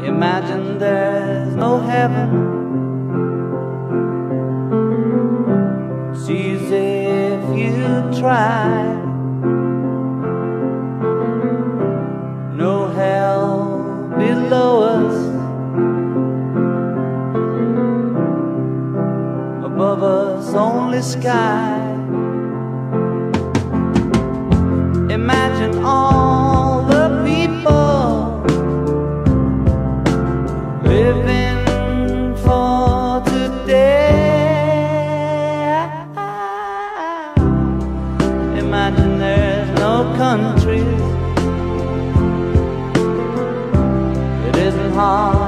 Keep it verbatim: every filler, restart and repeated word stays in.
Imagine there's no heaven. It's easy if you try. No hell below us, above us only sky. Imagine all the people living for today. Imagine there's no countries. It isn't hard